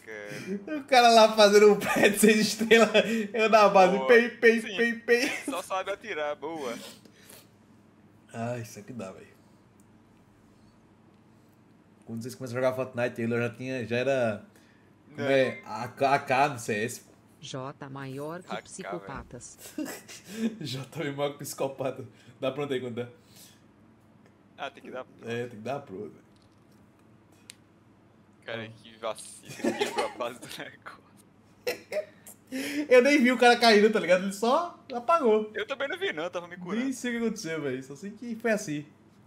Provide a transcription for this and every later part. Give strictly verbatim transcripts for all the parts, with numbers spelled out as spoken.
O cara lá fazendo um pé de seis estrelas, eu na base, Boa. pei, pei, Sim. pei, pei. Só sabe atirar, boa. Ah, isso aqui dá, velho. Quando vocês começaram a jogar Fortnite, ele já tinha, já era... Como Não. é? A K do C S. J maior que H K, psicopatas. J também maior que psicopata. Dá pronto aí quando dá. Ah, tem que dar. É, tem que dar pronto. Cara, que vacilo. Quebrou a base do negócio. Eu nem vi o cara caindo, tá ligado? Ele só apagou. Eu também não vi, não. Eu tava me curando. Nem sei o que aconteceu, velho. Só sei que foi assim.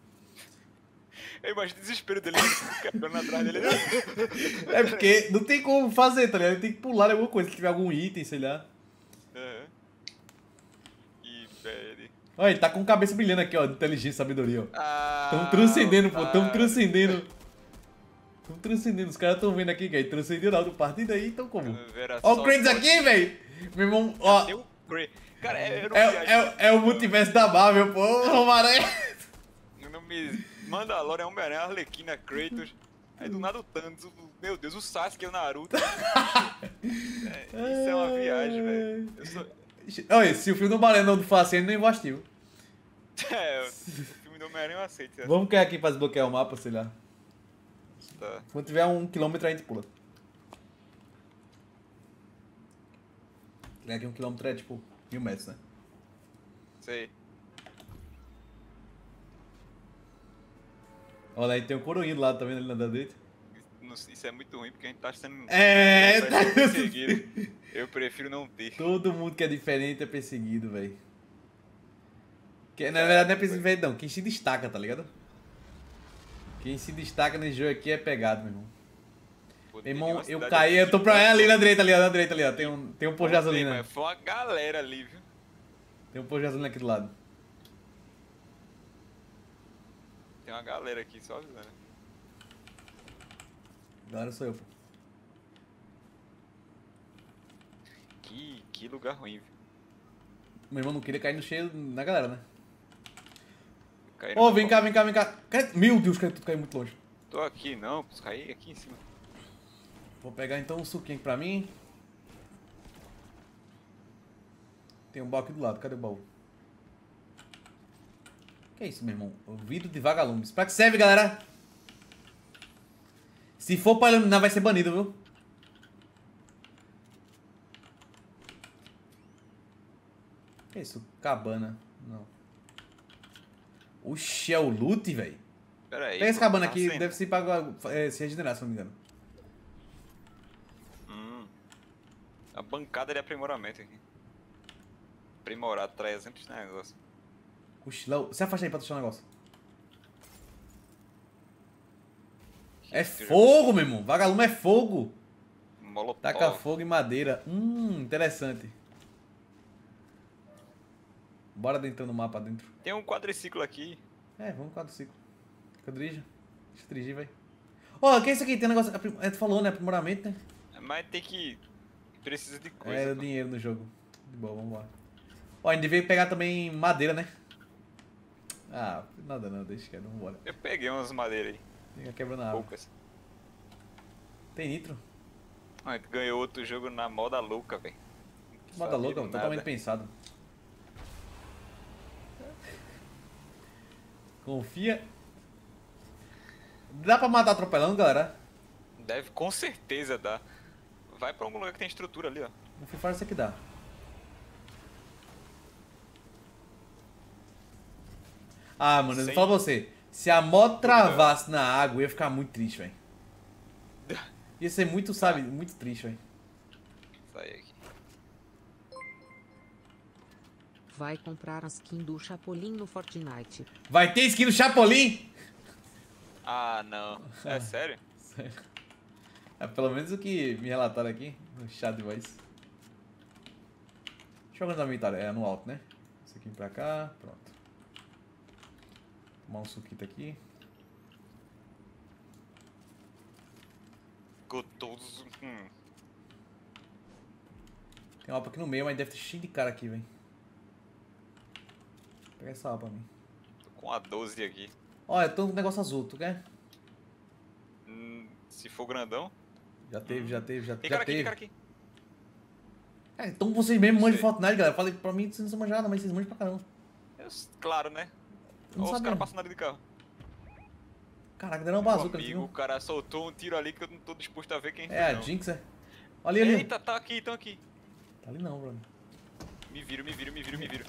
Eu imagino o desespero dele quebrando atrás dele. É porque não tem como fazer, tá ligado? Ele tem que pular em alguma coisa. Se tiver algum item, sei lá. Aham. E velho. Olha, ele tá com cabeça brilhando aqui, ó. De inteligência, sabedoria, ó. Ah, Tão transcendendo, pô. Tão para. transcendendo. Tão transcendendo. Os caras tão vendo aqui, velho. Transcendendo a outra partida aí, então como? Vera Ó o só Kratos pode- aqui, velho. Meu irmão, ó. Tem o Cray. Cara, eu não É, viajo. é, é o multiverso da Marvel, pô. Ô, Maré. Eu não me. Mandalorian, Homem-Aranha, Arlequina, Kratos. Aí do nada o Thanos, o- meu Deus, o Sasuke e o Naruto. É, isso é uma viagem, velho. Eu sou. Olha, se o filme do Maré não for assim, eu nem vou assistir. viu? É, o filme do Homem-Aranha eu aceito. essa. Vamos cair aqui pra desbloquear o mapa, sei lá. Tá. Quando tiver um quilômetro, a gente pula. Aqui um quilômetro é tipo mil metros, né? Sei. Olha aí, tem um coroinha do lado, tá vendo ali na da direita? Não- Isso é muito ruim porque a gente tá sendo. É, tá tá- sendo perseguido. Eu prefiro não ter. Todo mundo que é diferente é perseguido, velho. Que, na verdade não é perseguido não, quem se destaca, tá ligado? Quem se destaca nesse jogo aqui é pegado, meu irmão. Pô, Meu tem irmão, uma eu cidade caí, eu tô pra aqui, é, ali na direita, ali, ó, na direita ali, ó. Tem um, tem um posto de Tem, gasolina. mas foi uma galera ali, viu? Tem um posto de gasolina aqui do lado. Tem uma galera aqui só avisando. Agora sou eu, pô. Que, que lugar ruim, viu? Meu irmão não queria cair no cheio na galera, né? Caí Ô, no vem pau. cá, vem cá, vem cá. Cai- Meu Deus, cara, tu caiu muito longe. Tô aqui não, pô, caí aqui em cima. Vou pegar então um suquinho aqui pra mim. Tem um baú aqui do lado, cadê o baú? Que é isso, meu irmão? O vidro de vagalumes. Pra que serve, galera? Se for pra iluminar, vai ser banido, viu? Que é isso? Cabana. Não. Oxi, é o loot, velho. Pera aí. Pega esse pô, cabana tá aqui, sendo. deve ser pra é, se regenerar, se não me engano. Hum. A bancada de aprimoramento aqui. Aprimorado, trezentos negócio. Oxi, Léo, se afasta aí pra deixar o negócio. É fogo, meu irmão. Vagalume é fogo. Molotov. Taca fogo e madeira. Hum, interessante. Bora dentro no mapa dentro. Tem um quadriciclo aqui. É, vamos quadriciclo. Quadrija. Deixa eu dirigir, vai. Ó, o que é isso aqui? Tem um negócio. aprim- é, Tu falou, né? Aprimoramento, né? Mas tem que... Precisa de coisa. É, o pô. dinheiro no jogo. De boa, vamos lá. Ó, a gente devia pegar também madeira, né? Ah, nada não, deixa que é, vamos embora. Eu peguei umas madeiras aí. Fica quebrando a água. Poucas. Tem nitro? Ah, tu ganhou outro jogo na moda louca, velho. Moda louca, totalmente pensado. Confia. Dá pra matar atropelando, galera? Deve, com certeza dar. Vai pra algum lugar que tem estrutura ali, ó. No Free Fire isso aqui dá. Ah, mano, eu vou Sem- falar pra você. Se a moto travasse na água, eu ia ficar muito triste, velho. Ia ser muito, sabe, muito triste, velho. Sai aqui. Vai comprar a skin do Chapolin no Fortnite. Vai ter skin do Chapolin? Ah, não. É sério? É pelo menos o que me relataram aqui no chat de voz. Deixa eu organizar o inventário. É no alto, né? Esse aqui pra cá, pronto. Tomar um suquito aqui. Gostoso. Hum. Tem uma alpa aqui no meio, mas deve ter cheio de cara aqui, velho. Pega essa alpa pra mim. Tô com a doze aqui. Olha, tem um negócio azul, tu quer? Hum, se for grandão. Já teve, já teve, já, Tem já cara aqui, teve. tem cara aqui. É, então vocês mesmo manjam de Sei. Fortnite, galera. Falei pra mim que vocês não são manjados, mas vocês manjam pra caramba. Eu- claro, né? Eu não Olha os sabia. caras passando ali de carro. Caraca, deram uma Meu bazuca ali, amigo, o viu? cara soltou um tiro ali que eu não tô disposto a ver quem É, foi, a não. Jinx, é. Olha ali, ali. Eita, tá aqui, tão aqui. Tá ali não, brother. Me viro, me viro, me viro, me viro.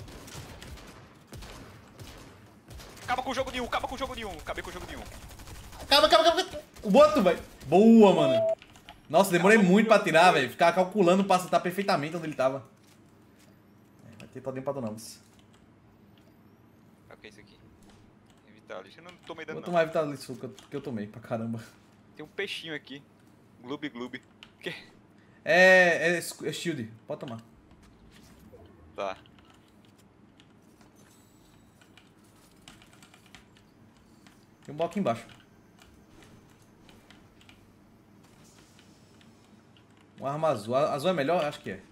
Acaba com o jogo de um, acaba com o jogo de um. Acabei com o jogo de um. Calma, calma, calma. O outro, velho. Boa, mano. Nossa, demorei Calma, muito pra meu tirar, Deus. velho. Ficar calculando pra acertar perfeitamente onde ele tava. É, vai ter pra dentro pra não. O que é isso aqui? Vitalis. Eu não tomei dano Vou não. tomar Vitalis que eu, que eu tomei pra caramba. Tem um peixinho aqui. Gloob gloob. Que? É, é, é shield. Pode tomar. Tá. Tem um bloco aqui embaixo. Uma arma azul. A- Azul é melhor? Acho que é.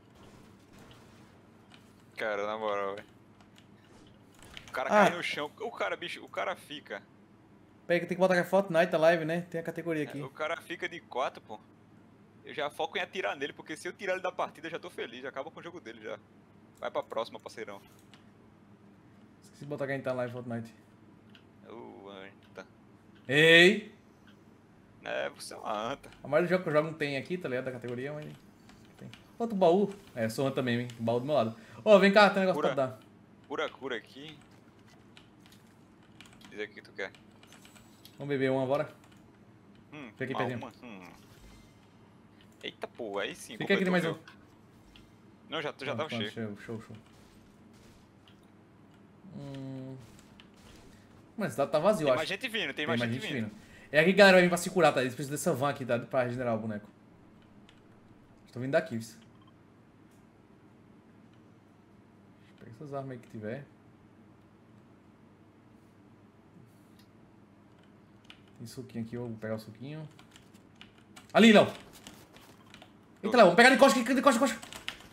Cara, na moral, velho. O cara Ah. cai no chão. O cara, bicho, o cara fica. Peraí que tem que botar aqui a Fortnite a live, né? Tem a categoria aqui. O cara fica de quatro, pô. Eu já foco em atirar nele, porque se eu tirar ele da partida, eu já tô feliz. Já acaba com o jogo dele já. Vai pra próxima, parceirão. Esqueci de botar quem tá na live Fortnite. Uh, anta. Ei! É, você é uma anta. A maioria dos jogos que eu jogo não tem aqui, tá ligado? Da categoria, mas tem. Outro baú. É, sou anta também, hein? Baú do meu lado. Ô, vem cá, tem um negócio Cura. pra dar. Cura, cura aqui. Diz aí o que tu quer. Vamos beber uma, bora? Hum, Fica aqui uma, pertinho. uma. Hum. Eita, pô, aí sim. Fica aqui de mais um. completou, viu? Não, já, já Ah, tava pronto, cheio. Show, show, show. Hum... Mano, esse dado tá vazio, Tem eu mais acho. gente vindo, tem Tem mais gente vindo. É aqui que a galera vai vir pra se curar, tá? Eles precisam dessa van aqui, tá? Pra regenerar o boneco. Estou vindo daqui, viu? Pega essas armas aí que tiver. Tem suquinho aqui, eu vou pegar o suquinho. Ali, Léo! Eita, Léo, vamos pegar de costa aqui, de costa, de costa.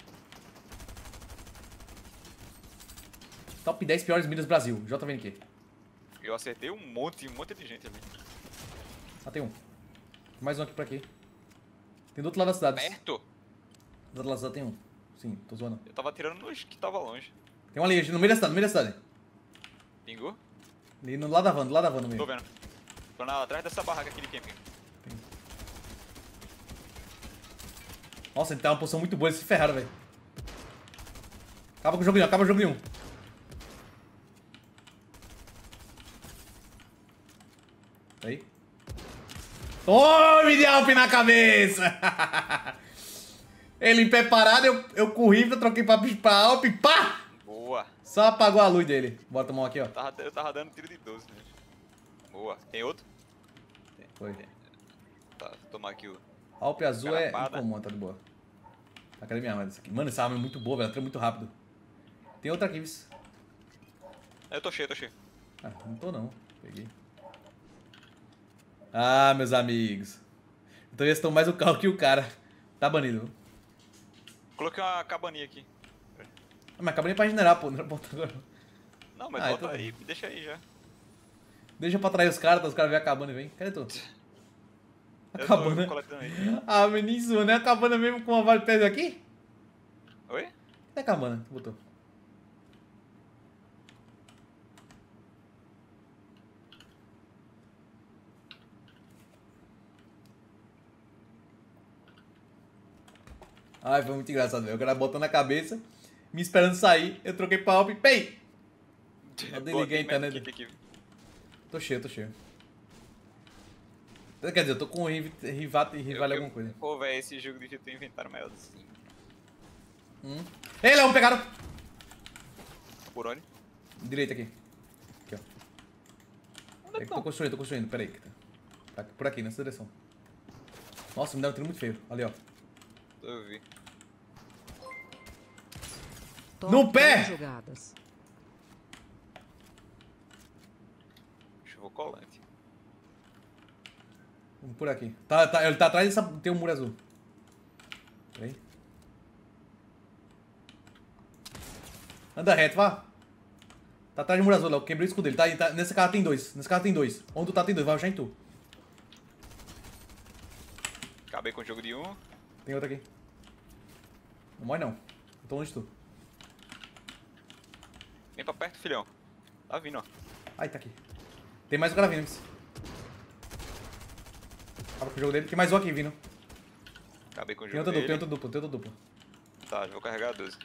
Top dez piores miras do Brasil. J vem aqui. Eu acertei um monte, um monte de gente ali. Ah, tem um. Mais um aqui pra aqui. Tem do outro lado da cidade. Perto? Do outro lado da cidade tem um. Sim, tô zoando. Eu tava atirando nos que tava longe. Tem um ali, no meio da cidade, no meio da cidade. Pingou? Ali no lado da van, do lado da van no meio. Tô vendo. Tô na, atrás dessa barraca aqui de camping. Nossa, ele tá uma posição muito boa, eles se ferraram, velho. Acaba com o jogo nenhum, acaba com o jogo nenhum. Aí. Tome de Alp na cabeça! Ele em pé parado, eu, eu corri, troquei pra, pra Alp, pá! Boa. Só apagou a luz dele. Bota a mão aqui, ó. Eu tava, eu tava dando tiro de doze, né? Boa. Tem outro? Foi. Tá, vou tomar aqui o... Alp azul é Carapada. incomum, tá de boa. Tá, cadê minha arma dessa aqui? Mano, essa arma é muito boa, velho. Ela atira muito rápido. Tem outra aqui, vis. Eu tô cheio, tô cheio. Ah, não tô não. Peguei. Ah, meus amigos. Então eles estão mais o carro que o cara. Tá banido. viu? Coloquei uma cabaninha aqui. Ah, mas acabei pra regenerar, pô. Não era botar agora. Não, mas Ah, volta então- aí, deixa aí já. Deixa pra atrair os caras, tá? Os caras vêm a cabana e vem. Cadê tu? A Eu cabana. tô coletando aí. Ah, menino, não é a cabana mesmo com uma vale pés aqui? Oi? Cadê a cabana que tu botou? Ai, foi muito engraçado, velho. O cara botando na cabeça, me esperando sair, eu troquei pra Alp e pei! Eu desliguei a Botei internet. medkit aqui. Tô cheio, tô cheio. Quer dizer, eu tô com o riv- rivato e rival Eu- alguma coisa. Pô, velho, esse jogo devia ter um inventário maior assim. Hum. Ei, Leão, pegaram! Por onde? Direita aqui. Aqui, ó. Onde É que tô construindo, tô construindo, peraí. Tá por aqui, nessa direção. Nossa, me deu um tiro muito feio. Ali, ó. Eu vi. Top No pé! dez jogadas. Chuva colante. Vamos por aqui. Tá, tá, ele tá atrás dessa. Tem um muro azul. Peraí. Anda reto, vá. Tá atrás do muro azul, Léo. Quebrei o escudo dele. Tá, aí, tá, nesse carro tem dois. Nesse carro tem dois. Onde tu tá tem dois. Vai rushar em tu. Acabei Acabei com o jogo de um. Tem outro aqui. Não morre não. Eu tô longe de tu. Vem pra perto, filhão. Tá vindo, ó. Ai, tá aqui. Tem mais um cara vindo. Isso. Acaba com o jogo dele. Tem mais um aqui vindo. Acabei com o Tem jogo outra dupla, tem dele. outra dupla, tem outra dupla. Tá, já vou carregar a doze.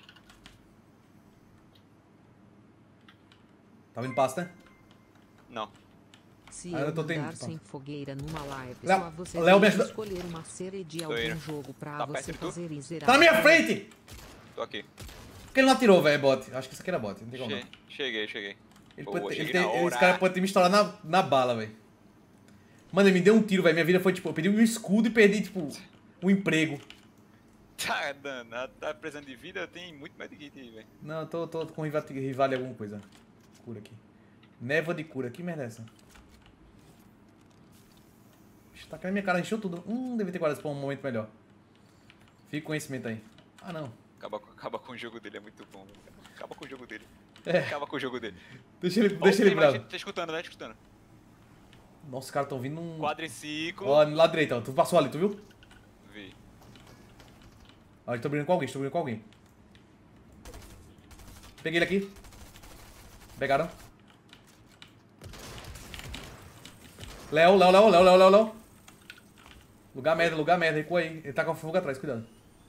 Tá vindo passo, né? Não. Se Ah, eu eu tô tendo- mandar sem fogueira numa live, Léo, só você Léo, me tem ajuda. que escolher uma série de Tô algum indo. jogo pra Tá você perto de tu? fazer e zerar. Tá na minha frente! Tô aqui. Por que ele não atirou, velho, bot? Acho que isso aqui era bot, não tem como não. Che cheguei, cheguei. Ele Boa, pode ter, ele cheguei tem, na esse hora. cara pode ter me estourado na, na bala, velho. Mano, ele me deu um tiro, velho. Minha vida foi tipo, eu perdi um escudo e perdi, tipo, um emprego. Tá danado, tá precisando de vida, tem muito mais de kit aí, velho. Não, eu tô, tô com rival, rival em alguma coisa. Cura aqui. Névoa de cura, que merda é essa? Ixi, tá caindo na minha cara, encheu tudo. Hum, devia ter guardado pra um momento melhor. Fica conhecimento aí. Ah, não. Acaba, com- acaba com o jogo dele, é muito bom, velho. Acaba com o jogo dele. É. Acaba com o jogo dele. Deixa ele, Ó, deixa ele tem mais bravo. gente, Tá escutando, né? Tá escutando. Nossa, os caras tão vindo num... Quadriciclo. Ó, lá direita, ó. Tu passou ali, tu viu? Vi. Ó, eu tô brigando com alguém, tô brigando com alguém. Peguei ele aqui. Pegaram. Léo, Léo, Léo, Léo, Léo, Léo, Léo. Lugar merda, lugar merda, recua aí. Ele tá com a fogo atrás, cuidado.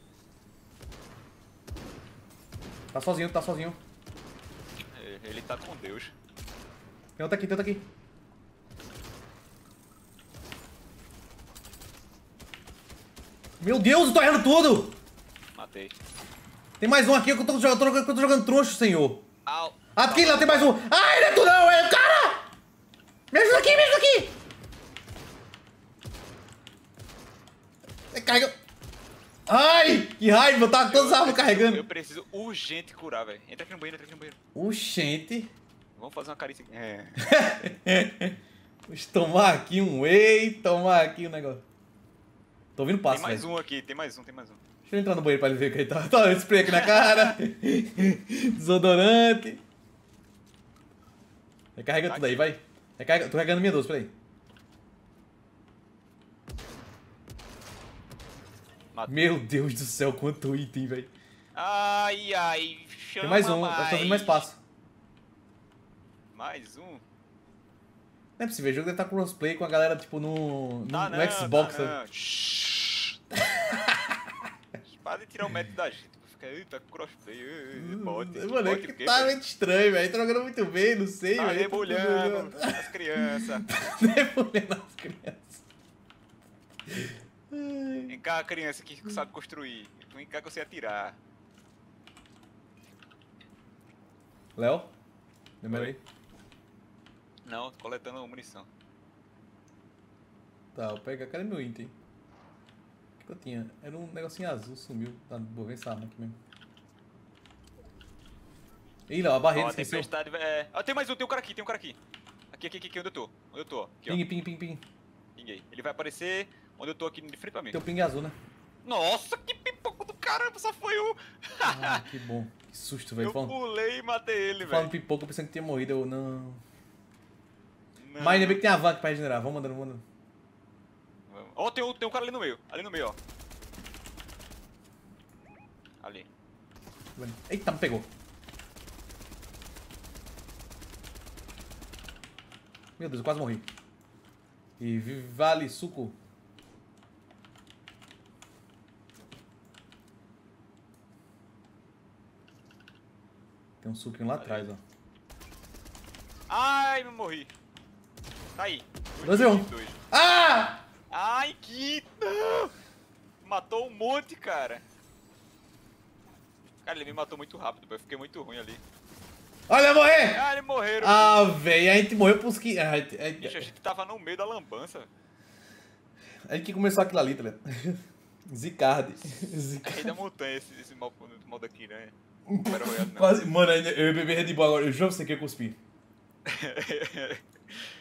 Tá sozinho, tá sozinho. É, Ele tá com Deus. Tem outro aqui, tem outro aqui. Meu Deus, eu tô errando tudo! Matei. Tem mais um aqui que eu tô, jogando- eu tô jogando troncho, senhor. Au. Ah, aqui lá tem mais um. Ah, ele é tu não, é o cara! Me ajuda aqui, me ajuda aqui! Carrega. Ai, que raiva, eu tava todas as armas carregando. Eu preciso urgente curar, velho. Entra aqui no banheiro, entra aqui no banheiro. Oxente. Vamos fazer uma carícia aqui. É. Deixa eu tomar aqui um whey, tomar aqui um negócio. Tô ouvindo passo, Tem mais velho. um aqui, tem mais um, tem mais um. Deixa eu entrar no banheiro pra ele ver o que ele tá. Tá, spray aqui na cara. Desodorante. Recarrega Tá tudo aí, aqui. vai. Recarrega, tô carregando minha doze, peraí. Matei. Meu Deus do céu, quanto item, velho. Ai, ai, chama Tem mais um, mais. eu tô vendo mais passo. Mais um? Não é possível, o jogo deve estar crossplay com a galera, tipo, no, no, Tá no não, Xbox. tá sabe? não. Shhh. Para de tirar o mérito da gente. Fica, eita, crossplay, ei, ei, bot. Mano, é bot que o quê, tá velho? muito estranho, velho. Tá jogando muito bem, não sei, Tá velho. debulhando as crianças. Debulhando as crianças. Vem cá, criança que sabe construir. Vem cá que eu sei atirar. Léo? Lembra Oi. aí? Não, tô coletando munição. Tá, eu pego. Cadê meu item? O que, que eu tinha? Era um negocinho azul, sumiu. Tá, vou ver essa arma aqui mesmo. Ih, Léo, a barreira, Ó, esqueceu. tempestade, é... Ah, tem mais um, tem um cara aqui, tem um cara aqui. Aqui, aqui, aqui, aqui onde eu tô. Onde eu tô, ó. Aqui, ó. Ping, ping, ping, ping. Pinguei. Ele vai aparecer onde eu tô aqui de frente pra mim. Teu ping azul, né? Nossa, que pipoco do caramba, só foi um. Ah, que bom. Que susto, velho. Eu Falando, pulei e matei ele, falando velho. pipoca, eu pensando que tinha morrido. Eu não. Não. Mas ainda bem que tem a vaca pra regenerar. Vamos mandando, vamos mandando. Vamos. Ó, tem, um, tem um cara ali no meio. Ali no meio, ó. Ali. Eita, me pegou. Meu Deus, eu quase morri. E vale suco. Tem um suquinho lá atrás, ó. Ai, me morri. Tá aí. Dois e um. Dois. Ah! Ai, que... Não! Matou um monte, cara. Cara, ele me matou muito rápido, eu fiquei muito ruim ali. Olha, morrer! Ah, eles morreram. Ah, velho, a gente morreu pros que. A gente, a Bicho, a gente, gente tava no meio da lambança. a gente que começou aquilo ali, tá ligado? Zicard. Zicard. Rei da montanha, esse, esse mal, mal daqui, né? Não era royado, não. Quase. Mano, ainda- eu bebi Red Bull agora. Eu juro pra você que eu cuspi.